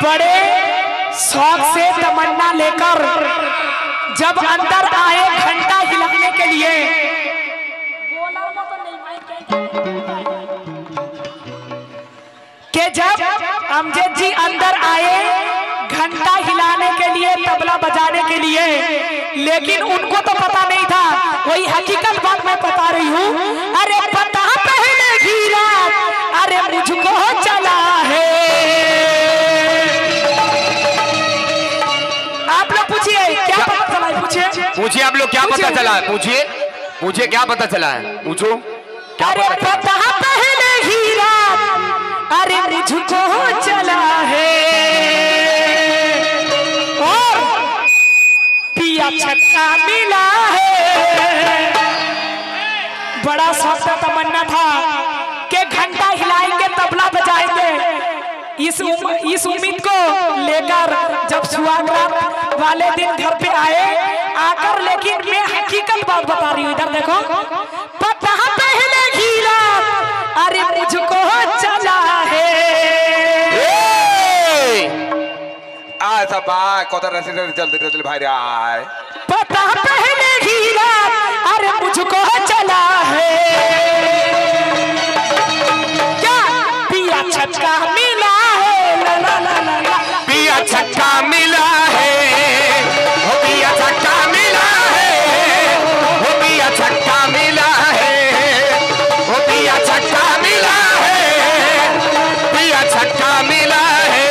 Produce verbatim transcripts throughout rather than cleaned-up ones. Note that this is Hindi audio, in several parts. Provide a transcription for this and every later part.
बड़े शौक से तमन्ना लेकर जब अंदर आए घंटा हिलाने के लिए, कि जब अमजद जी अंदर आए घंटा हिलाने के लिए, तबला बजाने के लिए, लेकिन उनको तो पता नहीं था। वही हकीकत बात मैं बता रही हूँ। अरे पता पहले की रात, अरे मुझको चला है। आप लोग पूछिए क्या पता चला है? पूछिए पूछिए आप लोग क्या पता चला है? पूछिए पूछिए क्या पता चला है? पूछो क्या अरे पता पहले ही रात, अरे मुझको चला है। और पिया छक्का मिला है। बड़ा शौक था, तमन्ना था कि घंटा हिलाएंगे, तबला बजाएंगे। इस उम, इस उम्मीद को लेकर जब सुहागरात वाले दिन घर पे आए, आकर लेकिन मैं हकीकत बात बता रही हूँ। इधर देखो, पता पहले की रात, अरे मुझको चला है। ऐसा भाई कौन रसी जल्दी जल्दी भाई आए। पता पहले की रात, अरे मुझको चला है। क्या पिया छक्का मिला है, ला ला ला ला ला। पिया छक्का मिला है, हो पिया छक्का मिला है, हो पिया छक्का मिला है, हो पिया छक्का मिला है, पिया छक्का मिला है।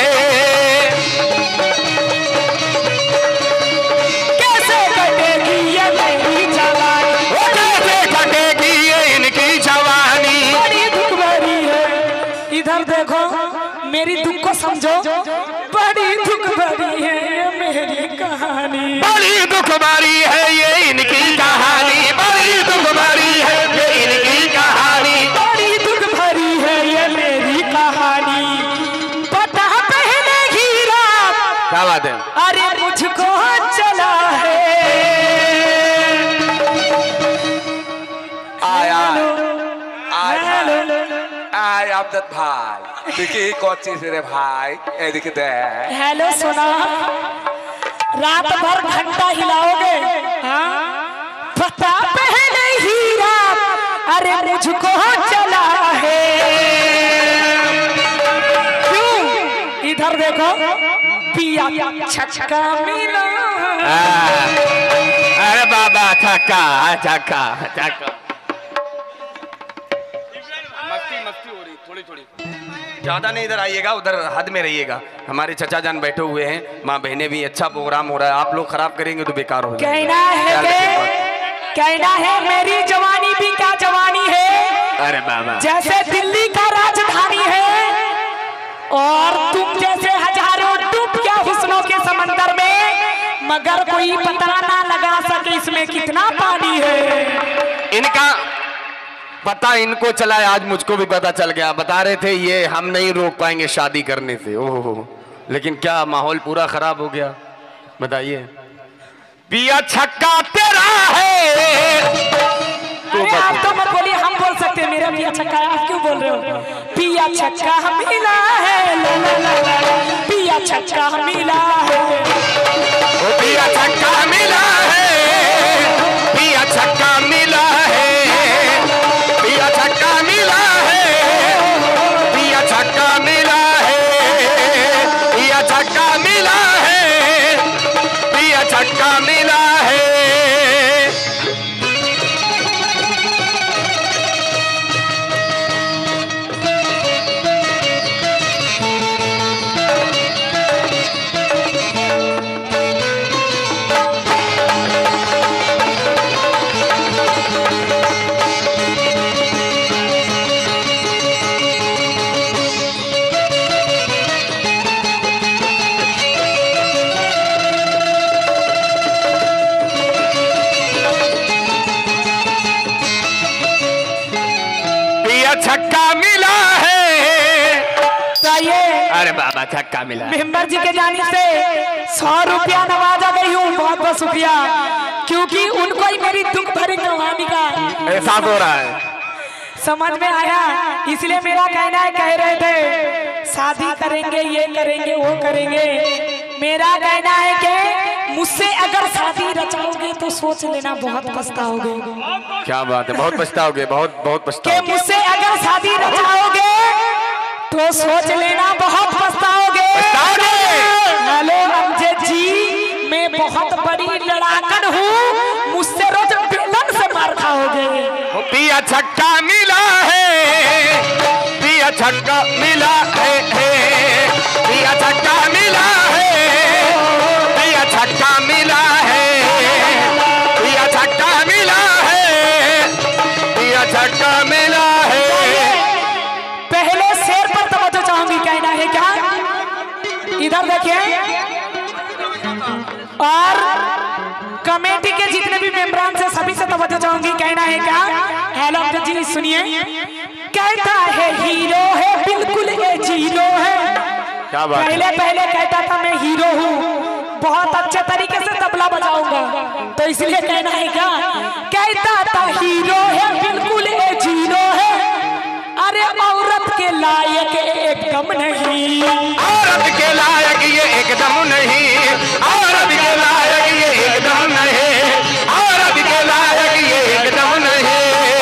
कैसे कटेगी ये मेरी जवानी, वो कैसे कटेगी ये इनकी जवानी। बड़ी दुख भरी है। इधर देखो, मेरी दुख को समझो। बड़ी दुख भरी है ये मेरी कहानी, बड़ी दुख भरी है ये इनकी कहानी, बड़ी दुख भरी है ये इनकी कहानी, बड़ी दुख भरी है ये मेरी कहानी। पता पहले की रात, क्या बात है? अरे मुझको चला है। आय आय आय आय अमजद भाई देखिए कौन चीज रे भाई, ए दिख दे। हेलो सोना, रात भर घंटा हिलाओगे? हाँ? पता पहले ही रात, अरे मुझको चला है। क्यों? इधर देखो, पिया छक्का मिला। अरे बाबा छक्का छक्का छक्का। मस्ती मस्ती हो रही थोड़ी थोड़ी, ज्यादा नहीं। इधर आइएगा, उधर हद में रहिएगा। हमारे चचा जान बैठे हुए हैं, माँ बहने भी। अच्छा प्रोग्राम हो रहा है, आप लोग खराब करेंगे तो बेकार हो जाएगा। कहना है के, कहना है मेरी जवानी भी क्या जवानी है। अरे बाबा, जैसे दिल्ली का राजधानी है, और तुम जैसे हजारों डूब गया हुस्नों के समंदर में, मगर कोई पता ना लगा सके इसमें कितना पानी है। इनका पता इनको चला है, आज मुझको भी पता चल गया। बता रहे थे ये हम नहीं रोक पाएंगे शादी करने से। ओहो, लेकिन क्या माहौल पूरा खराब हो गया। बताइए, पिया छक्का तेरा है। तो अरे आप तो मत बोलिए, हम बोल सकते हैं मेरा पिया छक्का है, आप क्यों बोल रहे हो? पिया छक्का मिला है, ला ला ला ला, पिया छक्का मिला है, ओ पिया छक्का मिला है, पिया छक्का मिला है, पिया छक्का मिला है, पिया छक्का मिला है, पिया छक्का मिला है, पिया छक्का मिला है। छक्का मिला है। अरे बाबा छक्का मिला। मेंबर जी के जाने से सौ रुपया नवाजा गई हूँ, बहुत बहुत शुक्रिया, क्योंकि उनको ही मेरी दुख भरी कहानी का एहसास हो रहा है, समझ में आया। इसलिए मेरा कहना है, कह रहे थे शादी करेंगे, ये करेंगे, वो करेंगे। मेरा कहना है कि मुझसे अगर शादी रचाओगे तो सोच लेना बहुत पछताओगे। क्या बात है, बहुत पछताओगे, बहुत बहुत कि पछताओगे। मुझसे अगर शादी रचाओगे तो सोच लेना बहुत पछताओगे। हेलो अमजद जी, मैं बहुत बड़ी लड़ाकन हूँ, मुझसे रोज बेलन से मार खाओगे। पिया छक्का मिला है, पिया छक्का मिला है, पिया छक्का मिला है, पिया छक्का मिला है, पिया छक्का मिला है, पिया छक्का मिला है। पहले शेर पर तवज्जो चाहूंगी, कहना है क्या? इधर देखिए, और कमेटी के जितने भी मेंबरान से सभी से तवज्जो चाहूंगी, कहना है क्या? हेलो अमजद जी सुनिए, कहता है हीरो है बिल्कुल ये जीरो है। क्या बात है? पहले पहले कहता था मैं हीरो हूँ, बहुत अच्छे तरीके से तबला बजाऊंगा, तो इसलिए कहना है क्या? कहता था हीरो है बिल्कुल ये जीरो है, अरे औरत के लायक एकदम नहीं, औरत के लायक ये एकदम नहीं, औरत के लायक ये एकदम नहीं, औरत के लायक ये एकदम नहीं।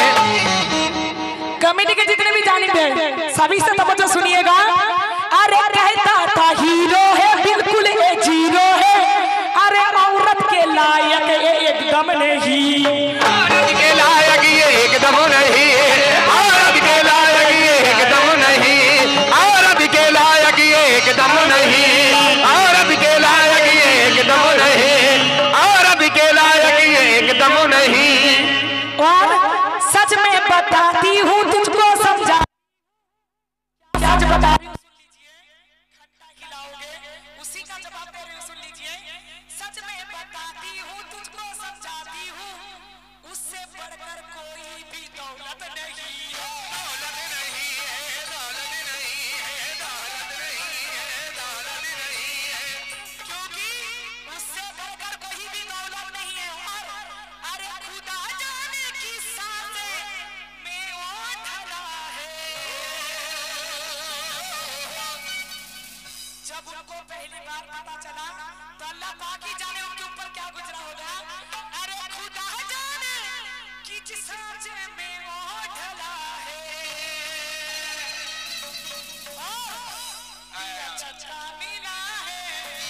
कमेटी के जितने भी जानिब हैं सभी से तवज्जो सुनिएगा। अरे कहता था हीरो है बिल्कुल ये जीरो है, अरे औरत के लायक ये एकदम नहीं, औरत के लायक ये एकदम नहीं, औरत के लायक ये एकदम नहीं, औरत के लायक ये एकदम नहीं, औरत के लायक ये एकदम नहीं, औरत के लायक ये एकदम नहीं। और सच में बताती हूँ तुझको समझा, सच बता रही हूँ सुन लीजिए, घंटा हिलाओगे उसी का जवाब दे रही हूँ सुन लीजिए। सच में बताती हूँ तुझको समझाती हूँ, उससे बढ़कर कोई भी दौलत नहीं है, दौलत नहीं है, दौलत नहीं है, दौलत नहीं है, दौलत नहीं है, क्योंकि उससे बढ़कर कोई भी दौलत नहीं है। और अरे खुदा जाने की सांसें में वो ढला है। जब उनको पहली बार पता चला तो अल्लाह पाक ही जाने उनके ऊपर क्या गुजरा होगा। अरे खुदा जाने कि जिस सांचे में वो ढला है, पिया छक्का मिला है।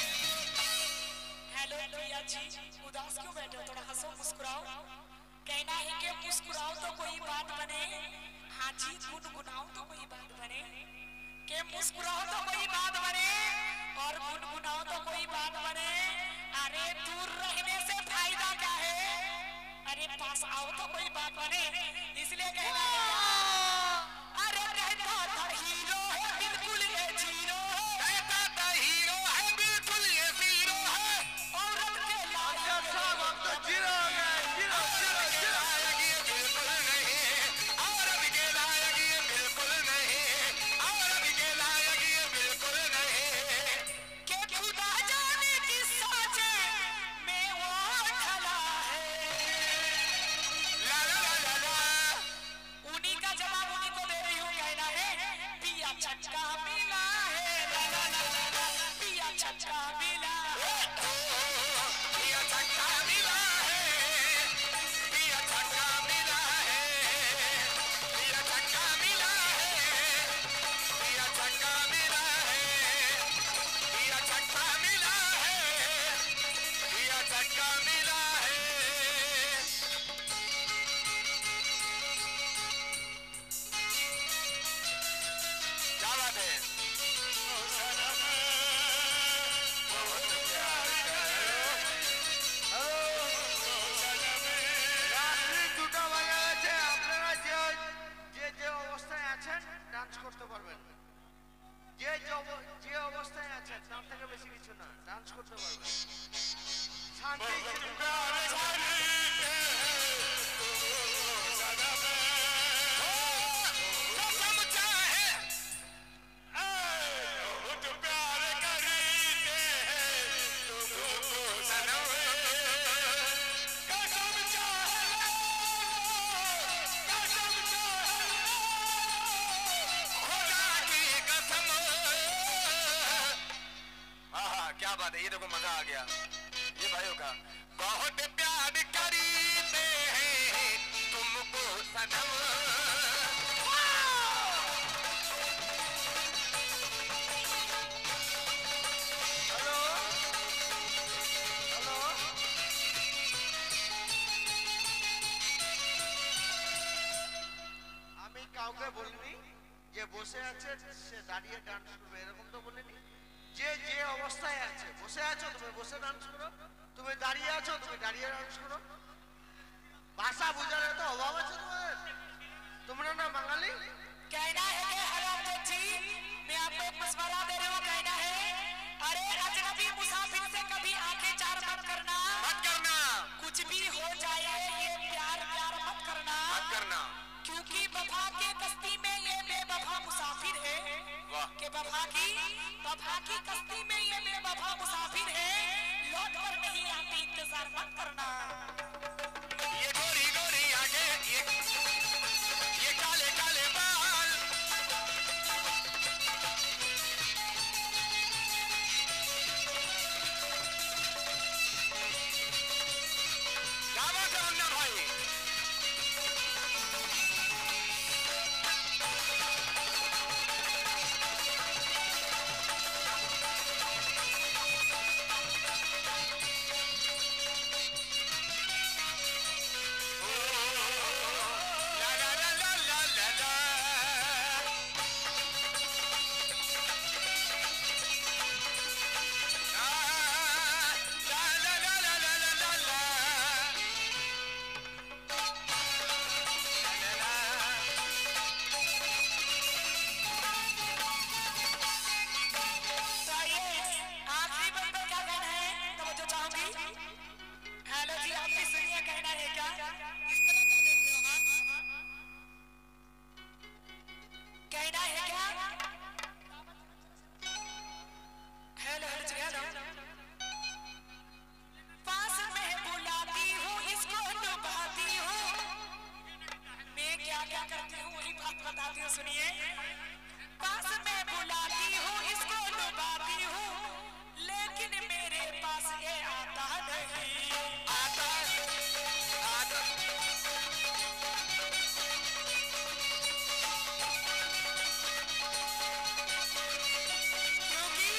हेलो प्रिया जी, उदास क्यों बैठे हो? थोड़ा हंसो, मुस्कुराओ। कहना है कि मुस्कुराओ तो कोई बात बने, हाँ जी गुनगुनाओ तो कोई बात बने, के मुस्कुराओ तो कोई बात बने और गुनगुनाओ तो कोई बात बने। अरे दूर रहने से फायदा क्या है, अरे पास आओ तो कोई बात बने। इसलिए कहना है अरे कहता था हीरो है बिल्कुल ये जीरो है, कहता था हीरो है बिल्कुल ये जीरो है, औरत के लायक सब अब तो जीरो हो गए, जीरो जीरो के लायक ये बिल्कुल नहीं, औरत के लायक ये बिल्कुल नहीं, औरत के लायक ये बिल्कुल क्या बात है, ये देखो मजा आ गया। ये भाइयों का बहुत प्यार करीते हैं तुमको सनम। हेलो हेलो আমি কাউকে বলিনি যে বসে আছে সে দাঁড়িয়ে ডান্স করবে, এরকম তো বলিনি। যে যে অবস্থায় আছে, বসে আছো তুমি বসে ডান্স করো, তুমি দাঁড়িয়ে আছো তুমি দাঁড়িয়ে ডান্স করো। ভাষা বোঝার তো অভাব আছে তোমাদের, তোমরা না বাঙালি। कहना है कि हेलो अमजद जी, मैं आपको एक मशवरा दे रही हूँ। कहना है अरे अजनबी मुसाफिर से कभी आंखें चार मत करना, मत करना, कुछ भी हो जाए ये प्यार प्यार मत करना, मत करना, क्योंकि वफा के कश्ती में ये बेवफा मुसाफिर है। वाह के वफा की वफा की कश्ती में ये बेवफा मुसाफिर है, लौट कर नहीं आती इंतजार मत करना। ये गोरी गोरी आगे, ये ये काले काले बाल, क्या बात है मुन्ना भाई। ला ला ला ला ला ला ला। ला ला ला ला ला ला ला ला। ला ला ला। तो आइए आखिरी बंद पर क्या कहना है, तवज्जो चाहूंगी। हेलो जी, आप भी सुनिए, कहना है क्या इस तरह का देख रहे हो आप? कहना है क्या? हेलो हेलो जी, हेलो। पास में बुलाती हूँ इसको लुभाती हूँ, मैं क्या क्या करती हूँ वही बात बताती हूँ, सुनिए। पास में बुलाती हूँ इसको लुभाती हूँ, लेकिन मेरे पास ये आता नहीं। आता आता क्योंकि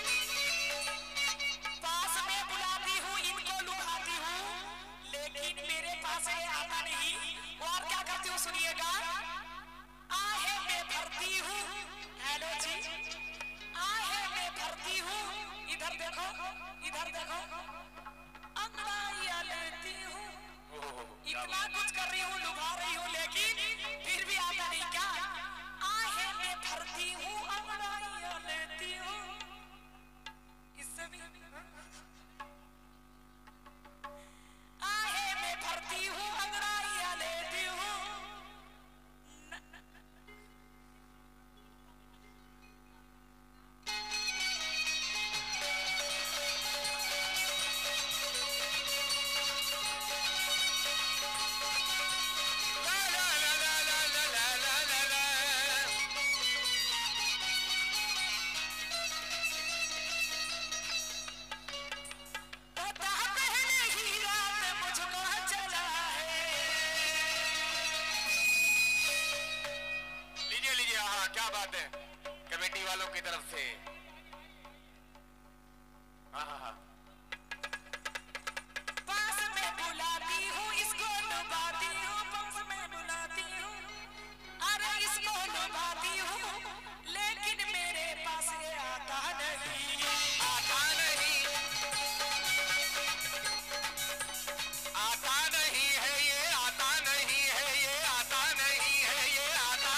पास में बुलाती हूँ इनको लुभाती हूँ, लेकिन मेरे पास ये आता नहीं। और क्या करती हूँ सुनिएगा। आहे मैं भरती हूँ, हेलो जी, आहे मैं भरती हूँ, इधर देखो इधर देखो, अंगड़ाइयाँ लेती हूँ, इतना कुछ कर रही हूँ लुभा रही हूँ, लेकिन फिर भी आता नहीं क्या। आहे मैं भरती हूँ अंगड़ाइयाँ लेती हूँ, इससे भी आहे मैं भरती हूँ अंगड़ाइयाँ लेती हूँ। ला ला ला ला ला ला ला ला ला ला। पता पहले ही रात मुझको चला है। लीजिए लीजिए, हाँ क्या बात है, कमेटी वालों की तरफ से। हाँ हाँ हाँ। पास में बुलाती हूँ इसको लुभाती हूँ, पास में बुलाती हूँ, अरे इसको लुभाती हूँ, लेकिन मेरे पास ये आता नहीं। आता नहीं, आता नहीं है ये, आता नहीं है ये, आता नहीं है ये, आता।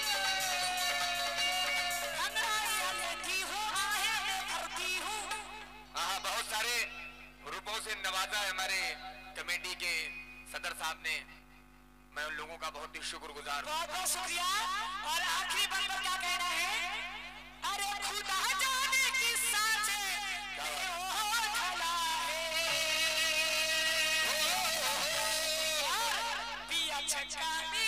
अंगड़ाइयाँ लेती हूँ, आहे मैं भरती हूँ। हाँ बहुत सारे रूपों से नवाजा है हमारे कमेटी के सदर साहब ने, मैं उन लोगों का बहुत ही शुक्रगुजार हूँ। बहुत बहुत शुक्रिया। और आखिरी बात पर क्या कहना है। अरे खुदा जाने की साँचे क्या बात? ये ओ भला है। और पिया छक्का